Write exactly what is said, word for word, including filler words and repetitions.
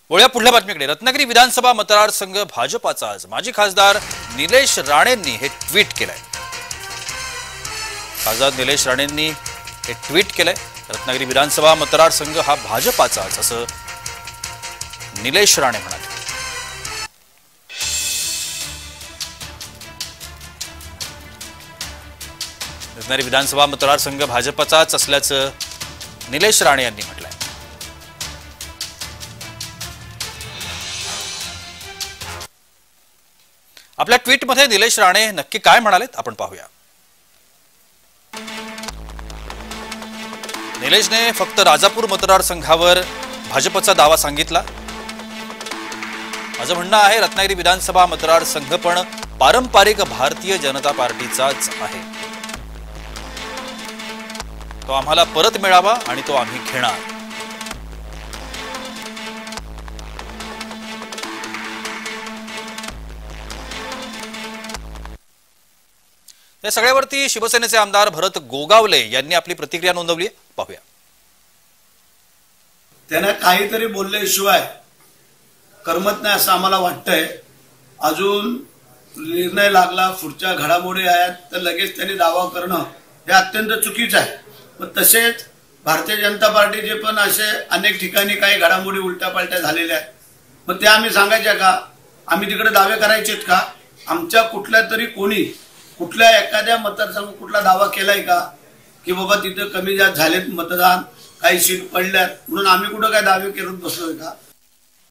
वळूया पुढल्या बातमीकडे। रत्नागिरी विधानसभा मतदारसंघ भाजपाचा आज माजी खासदार निलेश राणेंनी हे ट्विट केलंय। खासदार निलेश राणेंनी हे ट्विट केलंय, रत्नागिरी विधानसभा मतदारसंघ हा भाजपाचाच असं निलेश राणे म्हणाले। रत्नागिरी विधानसभा मतदारसंघ भाजपाचाच असल्याचं निलेश राणे यांनी म्हटलंय। आपल्या ट्विटमध्ये निलेश राणे नक्की काय म्हणालेत आपण पाहूया। निलेशने फक्त राजापूर मतदारसंघावर भाजपचा दावा सांगितला। माझं म्हणणं आहे रत्नागिरी विधानसभा मतदारसंघ पण पारंपरिक भारतीय जनता पार्टीचाच आहे, तो आम्हाला परत मिळावा आणि तो आम्ही घेणार। या सगळ्यावरती शिवसेनेचे आमदार भरत गोगावले यांनी आपली प्रतिक्रिया नोंदवली, पाहूया। त्यांना काहीतरी बोलल्याशिवाय करमत नाही असं आम्हाला वाटतंय। अजून निर्णय लागला, पुढच्या घडामोडी आहेत तर लगेच त्यांनी दावा करणं हे अत्यंत चुकीचं आहे। पण तसेच भारतीय जनता पार्टीचे पण असे अनेक ठिकाणी काही घडामोडी उलट्या पालट्या झालेल्या आहेत, मग त्या आम्ही सांगायच्या का? आम्ही तिकडे दावे करायचेत का? आमच्या कुठल्या तरी कोणी कुठल्या एखाद्या मतदारसंघ कुठला दावा केलाय का की बाबा तिथे कमी जास्त झालेत मतदान, काही सीट पडल्यात म्हणून आम्ही कुठं काय दावे करत बसलोय का?